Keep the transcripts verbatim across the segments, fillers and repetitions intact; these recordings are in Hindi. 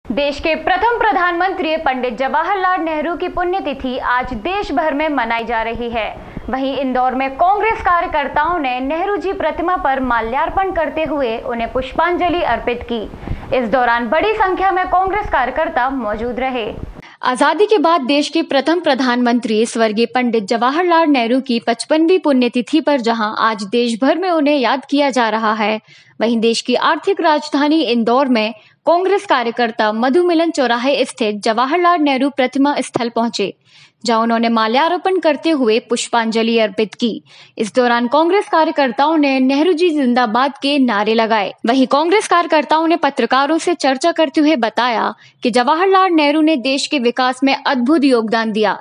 देश के प्रथम प्रधानमंत्री पंडित जवाहरलाल नेहरू की पुण्यतिथि आज देश भर में मनाई जा रही है। वहीं इंदौर में कांग्रेस कार्यकर्ताओं ने नेहरू जी प्रतिमा पर माल्यार्पण करते हुए उन्हें पुष्पांजलि अर्पित की। इस दौरान बड़ी संख्या में कांग्रेस कार्यकर्ता मौजूद रहे। आजादी के बाद देश के प्रथम प्रधानमंत्री स्वर्गीय पंडित जवाहरलाल नेहरू की पचपनवीं पुण्यतिथि पर जहां आज देश भर में उन्हें याद किया जा रहा है, वहीं देश की आर्थिक राजधानी इंदौर में कांग्रेस कार्यकर्ता मधु मिलन चौराहे स्थित जवाहरलाल नेहरू प्रतिमा स्थल पहुंचे, जहां उन्होंने माल्यार्पण करते हुए पुष्पांजलि अर्पित की। इस दौरान कांग्रेस कार्यकर्ताओं ने नेहरू जी जिंदाबाद के नारे लगाए। वहीं कांग्रेस कार्यकर्ताओं ने पत्रकारों से चर्चा करते हुए बताया कि जवाहरलाल नेहरू ने देश के विकास में अद्भुत योगदान दिया।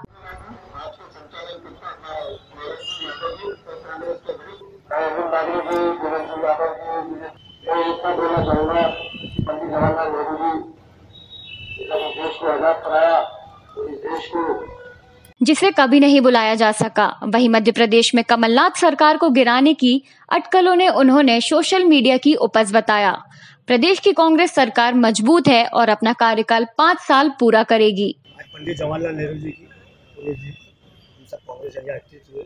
जवाहरलाल नेहरू जी देश को आजाद कराया, इस देश को जिसे कभी नहीं बुलाया जा सका। वहीं मध्य प्रदेश में कमलनाथ सरकार को गिराने की अटकलों ने उन्होंने सोशल मीडिया की उपज बताया। प्रदेश की कांग्रेस सरकार मजबूत है और अपना कार्यकाल पाँच साल पूरा करेगी। आज पंडित जवाहरलाल नेहरू जी की हम सब कांग्रेस हुए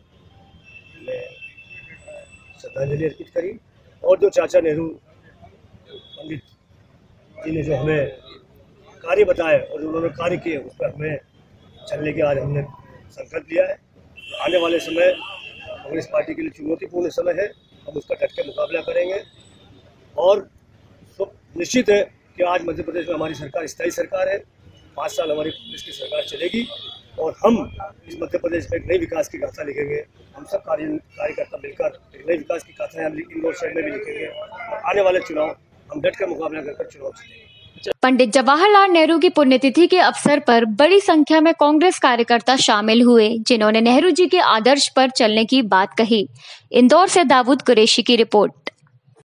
श्रद्धांजलि अर्पित करी और जो चाचा नेहरू पंडित जी ने जो हमें कार्य बताए और उन्होंने कार्य किए उस पर हमें चलने के आज हमने संकल्प लिया है। आने वाले समय कांग्रेस पार्टी के लिए चुनौतीपूर्ण समय है, हम उसका डट के मुकाबला करेंगे और निश्चित है कि आज मध्य प्रदेश में हमारी सरकार स्थायी सरकार है। पाँच साल हमारी कांग्रेस की सरकार चलेगी और हम इस मध्य प्रदेश में एक नई विकास की गाथा लिखेंगे। हम सब कार्य कार्यकर्ता मिलकर एक नई विकास की गाथा हम इंदौर शहर में भी लिखेंगे और आने वाले चुनाव हम डट कर मुकाबला कर चुनाव जीतेंगे। पंडित जवाहरलाल नेहरू की पुण्यतिथि के अवसर पर बड़ी संख्या में कांग्रेस कार्यकर्ता शामिल हुए, जिन्होंने नेहरू जी के आदर्श पर चलने की बात कही। इंदौर से दाऊद कुरैशी की रिपोर्ट।